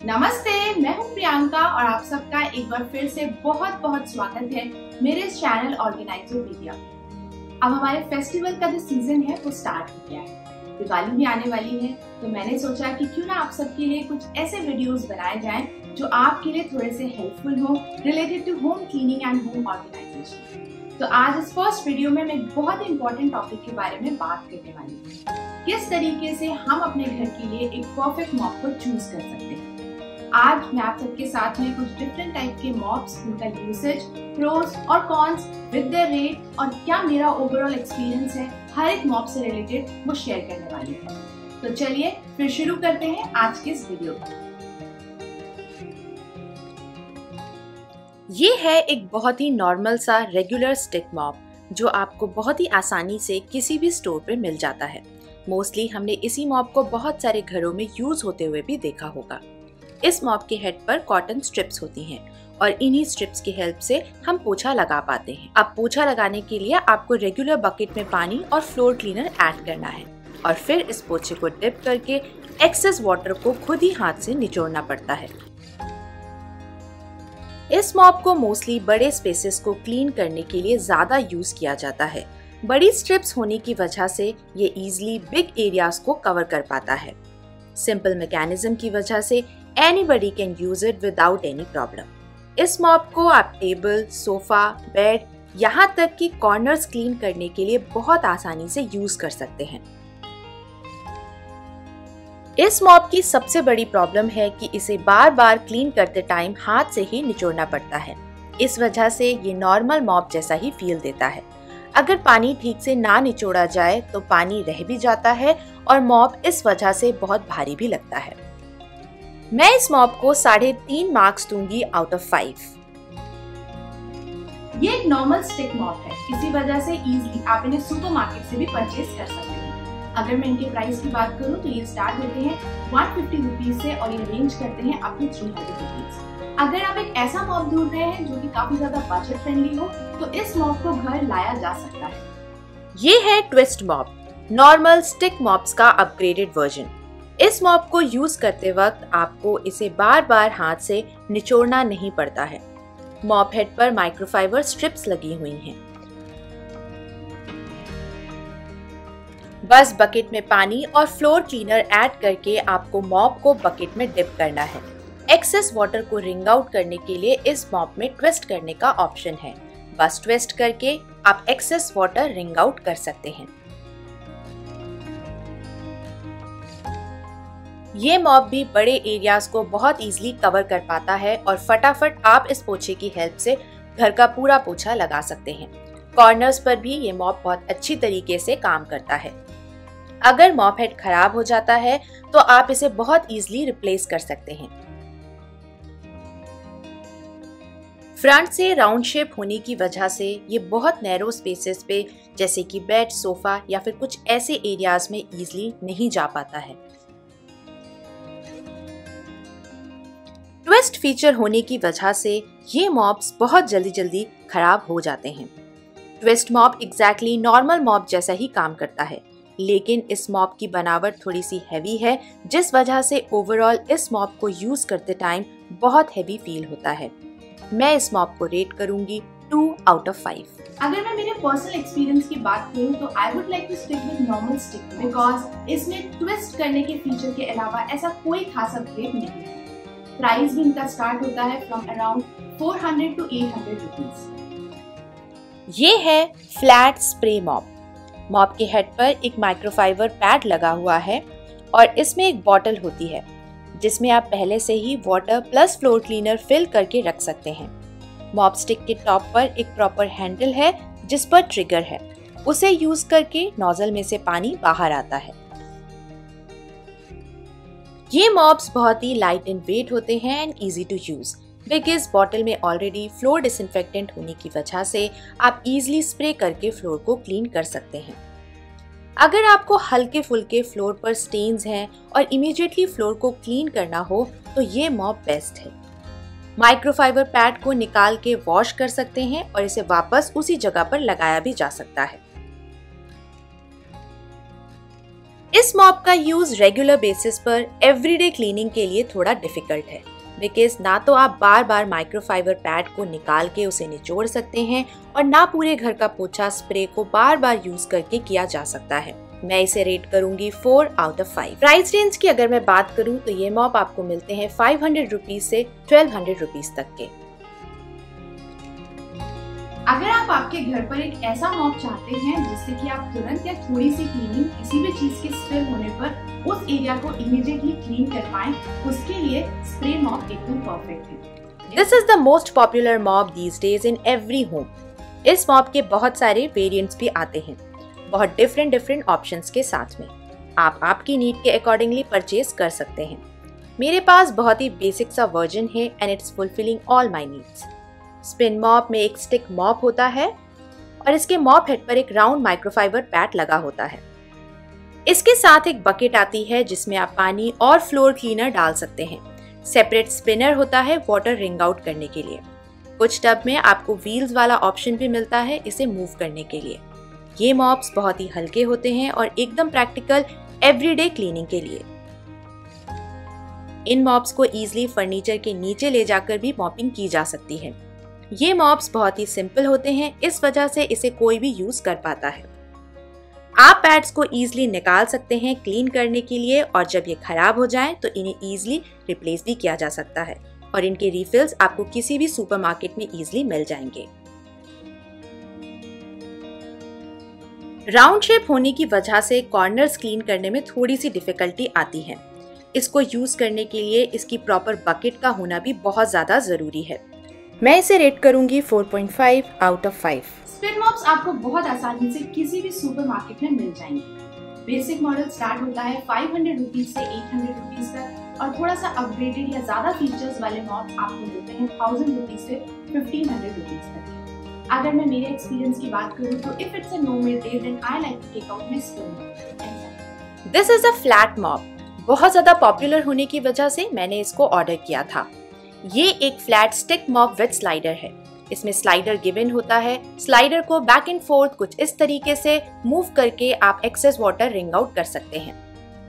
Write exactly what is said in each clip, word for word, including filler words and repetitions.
नमस्ते, मैं हूं प्रियंका और आप सबका एक बार फिर से बहुत बहुत स्वागत है मेरे इस चैनल ऑर्गेनाइजर मीडिया। अब हमारे फेस्टिवल का जो सीजन है वो स्टार्ट हो गया है, दिवाली भी आने वाली है, तो मैंने सोचा कि क्यों ना आप सबके लिए कुछ ऐसे वीडियोस बनाए जाएं जो आपके लिए थोड़े से हेल्पफुल हो related to home cleaning and home organisation. तो आज इस फर्स्ट वीडियो में मैं एक बहुत इंपॉर्टेंट टॉपिक के बारे में बात करने वाली हूँ, किस तरीके से हम अपने घर के लिए एक परफेक्ट मॉप को चूज कर सकते हैं। आज मैं आप सबके साथ में कुछ डिफरेंट टाइप के मॉप्स, उनका यूसेज, प्रोस और कॉन्स विद देयर रेट और क्या मेरा ओवरऑल एक्सपीरियंस है हर एक मॉप से रिलेटेड वो शेयर करने वाली हूँ। तो चलिए फिर शुरू करते हैं आज के इस वीडियो को। ये है एक बहुत ही नॉर्मल सा रेगुलर स्टिक मॉप जो आपको बहुत ही आसानी से किसी भी स्टोर पे मिल जाता है। मोस्टली हमने इसी मॉप को बहुत सारे घरों में यूज होते हुए भी देखा होगा। इस मॉप के हेड पर कॉटन स्ट्रिप्स होती हैं और इन्हीं स्ट्रिप्स की हेल्प से हम पोछा लगा पाते हैं। अब पोछा लगाने के लिए आपको रेगुलर बकेट में पानी और फ्लोर क्लीनर ऐड करना है और फिर इस पोछे को डिप करके एक्सेस वाटर को खुद ही हाथ से निचोड़ना पड़ता है। इस मॉप को मोस्टली बड़े स्पेसेस को क्लीन करने के लिए ज्यादा यूज किया जाता है। बड़ी स्ट्रिप्स होने की वजह से ये इजीली बिग एरियाज को कवर कर पाता है। सिंपल मैकेनिज्म की वजह से anybody can use it without any problem. इस मॉप को आप टेबल, सोफा, बेड, यहाँ तक कि कॉर्नर्स क्लीन करने के लिए बहुत आसानी से यूज कर सकते हैं। इस मॉप की सबसे बड़ी प्रॉब्लम है कि इसे बार बार क्लीन करते टाइम हाथ से ही निचोड़ना पड़ता है। इस वजह से ये नॉर्मल मॉप जैसा ही फील देता है। अगर पानी ठीक से ना निचोड़ा जाए तो पानी रह भी जाता है और मॉप इस वजह से बहुत भारी भी लगता है। मैं इस मॉप को साढ़े तीन मार्क्स दूंगी आउट ऑफ फाइव। ये एक नॉर्मल स्टिक मॉप है, इसी वजह से इजीली आप इन्हें सुपरमार्केट से भी परचेज कर सकते हैं। अगर मैं इनके प्राइस की बात करूं तो ये स्टार्ट होते हैं एक सौ पचास रुपीस से और ये रेंज करते हैं अप टू तीन सौ रुपीस। अगर आप एक ऐसा मॉप ढूंढ रहे हैं जो कि काफी ज्यादा बजट फ्रेंडली हो तो इस मॉप को घर लाया जा सकता है। ये है twist mop, normal stick mops का अपग्रेडेड वर्जन। इस मॉप को यूज करते वक्त आपको इसे बार बार हाथ से निचोड़ना नहीं पड़ता है। मॉप हेड पर माइक्रोफाइबर स्ट्रिप्स लगी हुई हैं। बस बकेट में पानी और फ्लोर क्लीनर ऐड करके आपको मॉप को बकेट में डिप करना है। एक्सेस वाटर को रिंग आउट करने के लिए इस मॉप में ट्विस्ट करने का ऑप्शन है। बस ट्विस्ट करके आप एक्सेस वाटर रिंग आउट कर सकते हैं। ये मॉप भी बड़े एरियाज को बहुत इजीली कवर कर पाता है और फटाफट आप इस पोछे की हेल्प से घर का पूरा पोछा लगा सकते हैं। कॉर्नर्स पर भी ये मॉप बहुत अच्छी तरीके से काम करता है। अगर मॉप हेड खराब हो जाता है तो आप इसे बहुत इजीली रिप्लेस कर सकते हैं। फ्रंट से राउंड शेप होने की वजह से ये बहुत नैरो स्पेसेस पे जैसे कि बेड, सोफा या फिर कुछ ऐसे एरियाज में इजीली नहीं जा पाता है। ट्विस्ट फीचर होने की वजह से ये मॉप्स बहुत जल्दी जल्दी खराब हो जाते हैं। Twist mop exactly normal mop जैसा ही काम करता है, लेकिन इस मॉप की बनावट थोड़ी सी हैवी है जिस वजह से ओवरऑल इस मॉप को यूज करते टाइम बहुत हैवी फील होता है। मैं इस मॉप को रेट करूंगी टू आउट ऑफ फाइव। अगर मैं मेरे पर्सनल एक्सपीरियंस की बात करूं तो I would like to stick with normal stick because इसमें ट्विस्ट करने के फीचर के अलावा ऐसा कोई खास अपग्रेड नहीं है। प्राइस भी इनका स्टार्ट होता है from around four hundred to eight hundred rupees. ये है फ्लैट स्प्रे मॉप। मॉप के हेड पर एक माइक्रोफाइबर पैड लगा हुआ है और इसमें एक बॉटल होती है जिसमें आप पहले से ही water plus floor cleaner fill करके रख सकते हैं। मॉप स्टिक के टॉप पर एक प्रॉपर हैंडल है जिस पर ट्रिगर है। उसे यूज करके नोजल में से पानी बाहर आता है। ये मॉप्स बहुत ही लाइट इन वेट होते हैं and easy to use because bottle में ऑलरेडी फ्लोर डिसइंफेक्टेंट होने की वजह से आप इजीली स्प्रे करके फ्लोर को क्लीन कर सकते हैं। अगर आपको हल्के फुल्के फ्लोर पर स्टेन्स हैं और इमीडिएटली फ्लोर को क्लीन करना हो तो ये मॉप बेस्ट है। माइक्रोफाइबर पैड को निकाल के वॉश कर सकते हैं और इसे वापस उसी जगह पर लगाया भी जा सकता है। इस मॉप का यूज रेगुलर बेसिस पर एवरीडे क्लीनिंग के लिए थोड़ा डिफिकल्ट है, बिकॉज ना तो आप बार बार माइक्रोफाइबर पैड को निकाल के उसे निचोड़ सकते हैं और ना पूरे घर का पोछा स्प्रे को बार बार यूज करके किया जा सकता है। मैं इसे रेट करूंगी four out of five. Price range की अगर मैं बात करूं तो ये मॉप आपको मिलते हैं फाइव हंड्रेड रुपीज से ट्वेल्व हंड्रेड रुपीज तक के। अगर आप आपके घर पर एक ऐसा मॉप चाहते हैं जिससे कि आप तुरंत या थोड़ी सी क्लीनिंग किसी भी चीज के स्पिल होने पर उस एरिया को इमीडिएटली क्लीन कर पाएं, उसके लिए स्प्रे मॉप एकदम परफेक्ट है। This is the most popular mop these days in every home. इस मॉप के बहुत सारे वेरिएंट्स भी आते हैं, बहुत डिफरेंट डिफरेंट ऑप्शंस के साथ में। आप आपकी नीड के अकॉर्डिंगली परचेज कर सकते हैं। मेरे पास बहुत ही बेसिक सा वर्जन है and it's fulfilling all my needs. Spin mop में एक स्टिक मॉप होता है और इसके मॉप हेड पर एक राउंड माइक्रोफाइबर पैड लगा होता है। इसके साथ एक बकेट आती है जिसमें आप पानी और फ्लोर क्लीनर डाल सकते हैं। सेपरेट स्पिनर होता है वाटर रिंग आउट करने के लिए। कुछ टब में आपको व्हील्स वाला ऑप्शन भी मिलता है इसे मूव करने के लिए। ये मॉप्स बहुत ही हल्के होते हैं और एकदम प्रैक्टिकल एवरीडे क्लीनिंग के लिए। इन मॉप्स को इजीली फर्नीचर के नीचे ले जाकर भी मॉपिंग की जा सकती है। ये मॉप्स बहुत ही सिंपल होते हैं, इस वजह से इसे कोई भी यूज कर पाता है। आप पैड्स को इजीली निकाल सकते हैं क्लीन करने के लिए और जब ये खराब हो जाएं तो इन्हें इजीली रिप्लेस भी किया जा सकता है और इनके रिफिल्स आपको किसी भी सुपरमार्केट में इजीली मिल जाएंगे। राउंड शेप होने की वजह से कॉर्नर्स क्लीन करने में थोड़ी सी डिफिकल्टी आती है। इसको यूज करने के लिए इसकी प्रॉपर बकेट का होना भी बहुत ज्यादा जरूरी है। मैं इसे रेट करूंगी four point five out of five. Spin mops आपको बहुत आसानी से किसी भी सुपरमार्केट में मिल जाएंगे। बेसिक मॉडल स्टार्ट होता है फाइव हंड्रेड रुपीज से एट हंड्रेड रुपीज तक और थोड़ा सा अपग्रेडेड या ज्यादा फीचर्स वाले मॉप्स आपको मिलते हैं थाउजेंड रुपीज से फिफ्टीन हंड्रेड रुपीज तक। अगर मैं मेरे एक्सपीरियंस की बात करूं तो if it's a no maid day then I like to take out my spin mop. This is a flat mop. बहुत ज्यादा पॉपुलर होने की वजह से मैंने इसको ऑर्डर किया था। ये एक flat stick mop with slider है। इसमें स्लाइडर गिवन होता है। स्लाइडर को बैक एंड फोर्थ कुछ इस तरीके से मूव करके आप एक्सेस वाटर रिंग आउट कर सकते हैं।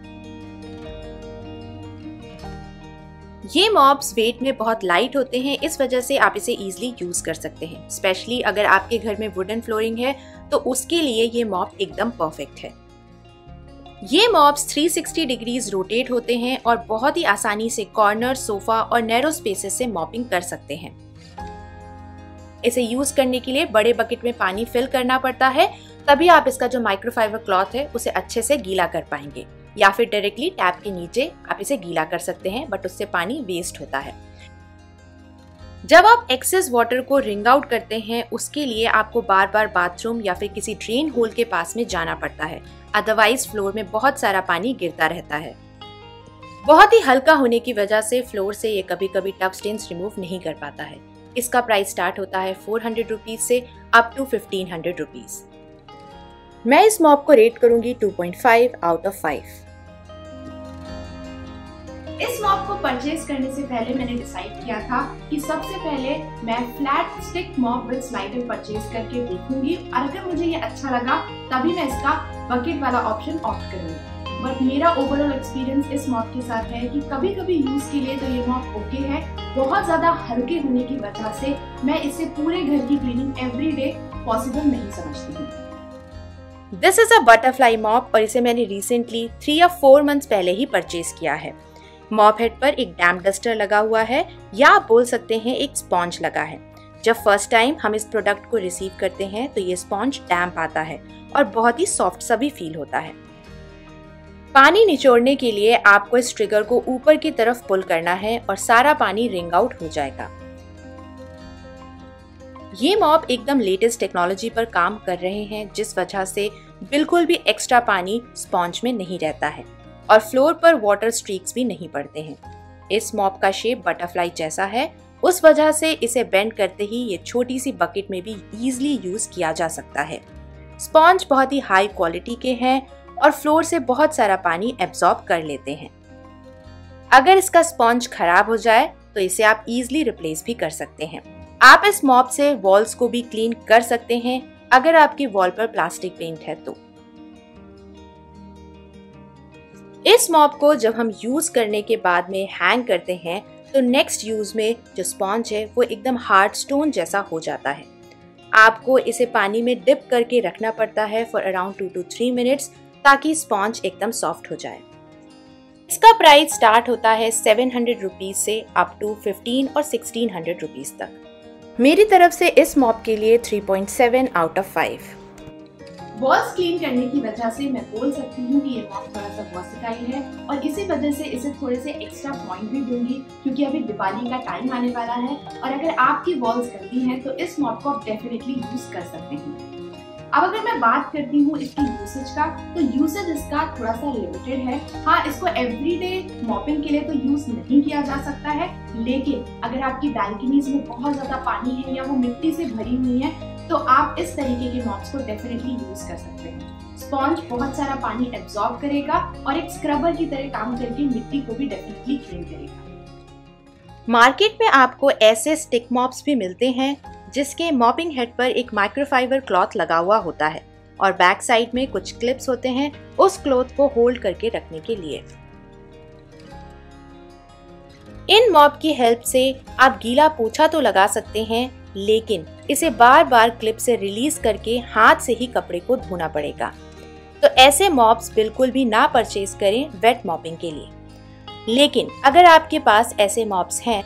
ये मॉप्स वेट में बहुत लाइट होते हैं, इस वजह से आप इसे इजीली यूज कर सकते हैं। स्पेशली अगर आपके घर में वुडन फ्लोरिंग है तो उसके लिए ये मॉप एकदम परफेक्ट है। ये mops three sixty degrees rotate होते हैं और बहुत ही आसानी से कॉर्नर, सोफा और नैरो स्पेसेस से मॉपिंग कर सकते हैं। इसे यूज करने के लिए बड़े बकेट में पानी फिल करना पड़ता है, तभी आप इसका जो माइक्रोफाइबर क्लॉथ है उसे अच्छे से गीला कर पाएंगे, या फिर डायरेक्टली टैप के नीचे आप इसे गीला कर सकते हैं, बट उससे पानी वेस्ट होता है। जब आप एक्सेस वाटर को रिंग आउट करते हैं उसके लिए आपको बार बार बाथरूम या फिर किसी ड्रेन होल के पास में जाना पड़ता है, अदरवाइज फ्लोर में बहुत सारा पानी गिरता रहता है। बहुत ही हल्का होने की वजह से फ्लोर से ये कभी कभी टफ स्टेन्स रिमूव नहीं कर पाता है। इसका प्राइस स्टार्ट होता है फोर हंड्रेड रुपीज से up to fifteen hundred rupees. मैं इस मॉप को रेट करूंगी two point five out of five. इस मॉप को परचेज करने से पहले मैंने डिसाइड किया था कि सबसे पहले मैं flat stick mop with slider purchase करके देखूंगी और अगर मुझे ये अच्छा लगा तभी मैं इसका बकेट वाला ऑप्शन ऑप्ट करूंगी। बट मेरा ओवरऑल एक्सपीरियंस इस मॉप के साथ है कि कभी कभी यूज के लिए तो ये मॉप ओके है। बहुत ज्यादा हल्के होने की वजह से मैं इसे पूरे घर की क्लीनिंग एवरी डे पॉसिबल नहीं समझती हूँ। This is a butterfly mop और इसे मैंने रिसेंटली थ्री या फोर मंथ्स पहले ही परचेज किया है। मॉप हेड पर एक डैम्प डस्टर लगा हुआ है या आप बोल सकते हैं एक स्पॉन्ज लगा है। जब फर्स्ट टाइम हम इस प्रोडक्ट को रिसीव करते हैं तो ये स्पॉन्ज डैम्प आता है और बहुत ही सॉफ्ट सा भी फील होता है। पानी निचोड़ने के लिए आपको इस ट्रिगर को ऊपर की तरफ पुल करना है और सारा पानी रिंग आउट हो जाएगा। ये मॉप एकदम लेटेस्ट टेक्नोलॉजी पर काम कर रहे हैं, जिस वजह से बिल्कुल भी एक्स्ट्रा पानी स्पॉन्ज में नहीं रहता है और फ्लोर पर वाटर स्ट्रीक्स भी नहीं पड़ते हैं। इस मॉप का शेप बटरफ्लाई जैसा है, उस वजह से इसे बेंड करते ही ये छोटी सी बकेट में भी इजीली यूज किया जा सकता है। स्पॉन्ज बहुत ही हाई क्वालिटी के हैं और फ्लोर से बहुत सारा पानी एब्जॉर्ब कर लेते हैं। अगर इसका स्पॉन्ज खराब हो जाए तो इसे आप इजीली रिप्लेस भी कर सकते हैं। आप इस मॉप से वॉल्स को भी क्लीन कर सकते हैं अगर आपकी वॉल पर प्लास्टिक पेंट है तो। इस मॉप को जब हम यूज करने के बाद में हैंग करते हैं तो नेक्स्ट यूज में जो स्पॉन्ज है वो एकदम हार्ड स्टोन जैसा हो जाता है। आपको इसे पानी में डिप करके रखना पड़ता है for around two two three minutes ताकि स्पॉन्ज एकदम सॉफ्ट हो जाए। इसका प्राइस स्टार्ट होता है सेवन हंड्रेड रुपीज से अप टू फिफ्टीन और सिक्सटीन हंड्रेड रुपीज तक। मेरी तरफ से इस मॉप के लिए three point seven out of five. Walls clean करने की वजह से मैं बोल सकती हूँ कि ये मॉप थोड़ा सा वर्सेटाइल है और इसी वजह से इसे थोड़े से एक्स्ट्रा पॉइंट भी दूंगी क्योंकि अभी दिवाली का टाइम आने वाला है और अगर आपकी वॉल्स गंदी हैं तो इस मॉप को आप डेफिनेटली यूज कर सकते हैं। अब अगर मैं बात करती हूँ इसकी यूसेज का, तो यूसेज इसका थोड़ा सा लिमिटेड है। हाँ, इसको एवरीडे मॉपिंग के लिए तो यूज नहीं किया जा सकता है, लेकिन अगर आपकी बैल्कनीज में बहुत ज्यादा पानी है या वो मिट्टी से भरी हुई है तो आप इस तरीके के मॉप्स को डेफिनेटली यूज कर सकते हैं। स्पॉन्ज बहुत सारा पानी एब्जॉर्ब करेगा और एक स्क्रबर की तरह काम करके मिट्टी को भी डेफिनेटली क्लीन करेगा। मार्केट में आपको ऐसे स्टिक मॉप्स भी मिलते हैं जिसके मॉपिंग हेड पर एक माइक्रोफाइबर क्लॉथ लगा हुआ होता है और बैक साइड में कुछ क्लिप्स होते हैं उस क्लॉथ को होल्ड करके रखने के लिए। इन मॉप की हेल्प से आप गीला पोछा तो लगा सकते हैं, लेकिन इसे बार बार क्लिप से रिलीज करके हाथ से ही कपड़े को धोना पड़ेगा। तो ऐसे मॉप्स बिल्कुल भी ना परचेज करें वेट मॉपिंग के लिए। लेकिन अगर आपके पास ऐसे मॉप्स हैं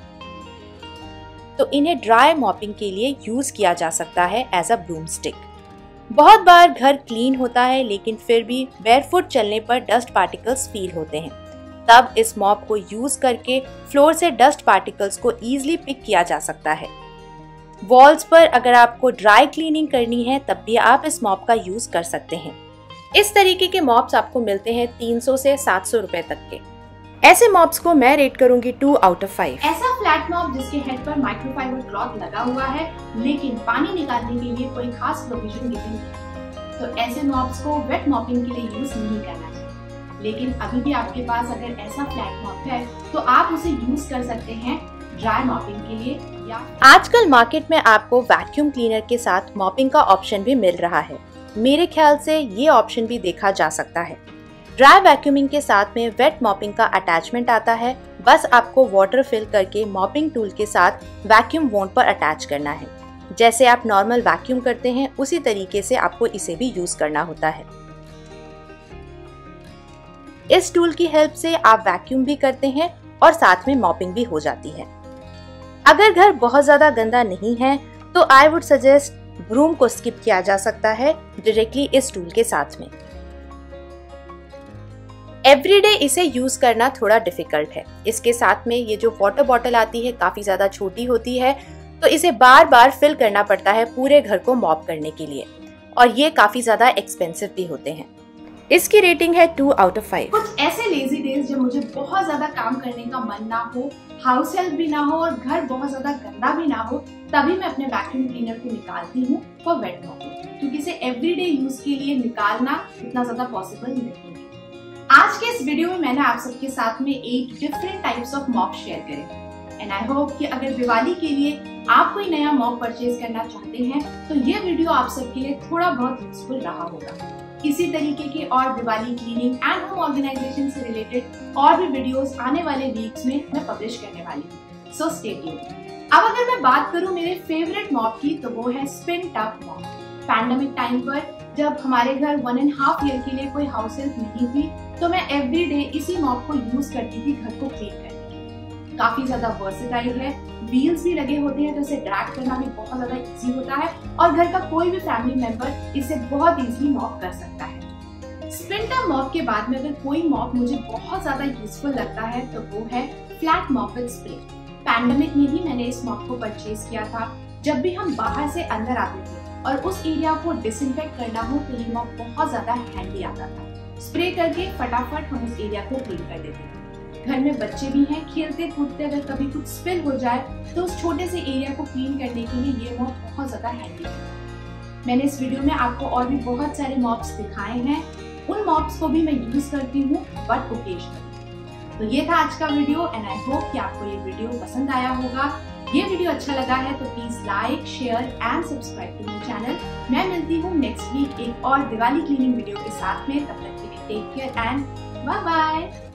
तो इन्हें ड्राई मॉपिंग के लिए यूज किया जा सकता है एज अ ब्रूम स्टिक। बहुत बार घर क्लीन होता है लेकिन फिर भी बेयरफुट चलने पर डस्ट पार्टिकल्स फील होते हैं, तब इस मॉप को यूज करके फ्लोर से डस्ट पार्टिकल्स को इजीली पिक किया जा सकता है। वॉल्स पर अगर आपको ड्राई क्लीनिंग करनी है तब भी आप इस मॉप का यूज कर सकते हैं। इस तरीके के मॉप्स आपको मिलते हैं तीन सौ से सात सौ रुपए तक के। ऐसे मॉप्स को मैं रेट करूंगी टू आउट ऑफ फाइव। ऐसा फ्लैट मॉप जिसके हेड पर माइक्रोफाइबर क्लॉथ लगा हुआ है लेकिन पानी निकालने के लिए कोई खास प्रोविजन नहीं है, तो ऐसे मॉप्स को वेट मॉपिंग के लिए यूज नहीं करना चाहिए। लेकिन अभी भी आपके पास अगर ऐसा फ्लैट मॉप है तो आप उसे यूज कर सकते हैं ड्राई मॉपिंग के लिए। या आजकल मार्केट में आपको वैक्यूम क्लीनर के साथ मॉपिंग का ऑप्शन भी मिल रहा है। मेरे ख्याल से ये ऑप्शन भी देखा जा सकता है। ड्राई वैक्यूमिंग के साथ में वेट मॉपिंग का अटैचमेंट आता है, बस आपको वाटर फिल करके मॉपिंग टूल के साथ वैक्यूम वॉन्ड पर अटैच करना है। जैसे आप नॉर्मल वैक्यूम करते हैं उसी तरीके से आपको इसे भी यूज करना होता है। इस टूल की हेल्प से आप वैक्यूम भी करते हैं और साथ में मॉपिंग भी हो जाती है। अगर घर बहुत ज्यादा गंदा नहीं है तो आई वुड सजेस्ट ब्रूम को स्किप किया जा सकता है डायरेक्टली इस टूल के साथ में। एवरीडे इसे यूज करना थोड़ा डिफिकल्ट है। इसके साथ में ये जो वाटर बॉटल आती है काफी ज्यादा छोटी होती है, तो इसे बार बार फिल करना पड़ता है पूरे घर को मॉप करने के लिए और ये काफी ज्यादा एक्सपेंसिव भी होते हैं। इसकी रेटिंग है टू आउट ऑफ फाइव। कुछ ऐसे लेजी डेज जब मुझे बहुत ज्यादा काम करने का मन ना हो, हाउस हेल्प भी ना हो और घर बहुत ज्यादा गंदा भी ना हो, तभी मैं अपने वैक्यूम क्लीनर को निकालती हूँ फॉर वेट मॉपिंग, क्योंकि इसे एवरीडे यूज के लिए निकालना इतना ज्यादा पॉसिबल नहीं है। आज के इस वीडियो में मैंने आप सबके साथ में eight different types of mop share करे एंड आई होप कि अगर दिवाली के लिए आप कोई नया मॉप परचेज करना चाहते हैं तो ये वीडियो आप सबके लिए थोड़ा बहुत यूजफुल रहा होगा। इसी तरीके के और Diwali cleaning and home organisation से रिलेटेड और भी वीडियोस आने वाले वीक्स में मैं पब्लिश करने वाली हूँ, सो स्टे ट्यून्ड। अब अगर मैं बात करूँ मेरे फेवरेट मॉप की तो वो है spin tough mop. Pandemic time पर जब हमारे घर वन एंड हाफ ईयर के लिए कोई हाउस हेल्प नहीं थी तो मैं एवरीडे इसी मॉप को यूज करती थी घर को क्लीन करने के लिए। काफी ज्यादा वर्सेटाइल है, व्हील्स भी लगे होते हैं तो इसे ड्रैग करना भी बहुत ज्यादा इजी होता है और घर का कोई भी फैमिली मेंबर इसे बहुत इजीली मॉप कर सकता है। स्पिन टफ मॉप के बाद में अगर कोई मॉप मुझे बहुत ज्यादा यूजफुल लगता है तो वो है flat mop with spray. Pandemic में ही मैंने इस मॉप को परचेज किया था। जब भी हम बाहर से अंदर आते थे और उस एरिया को डिसइंफेक्ट करना हो तो ये मॉप बहुत ज्यादा हैंडी आता था। स्प्रे करके फटाफट हम उस एरिया को क्लीन कर देते थे। घर में बच्चे भी हैं, खेलते कूदते अगर कभी कुछ स्पिल हो जाए तो उस छोटे से एरिया को क्लीन करने के लिए ये मॉप बहुत ज्यादा हैंडी है। मैंने इस वीडियो में आपको और भी बहुत सारे मॉप्स दिखाए हैं, उन मॉप्स को भी मैं यूज करती हूँ बट ओकेजनली। तो ये था आज का वीडियो एंड आई होप कि आपको ये वीडियो पसंद आया होगा। ये वीडियो अच्छा लगा है तो please like, share and subscribe to my channel. मैं मिलती हूँ नेक्स्ट वीक एक और दिवाली क्लीनिंग वीडियो के साथ में। तब तक के लिए take care and bye bye.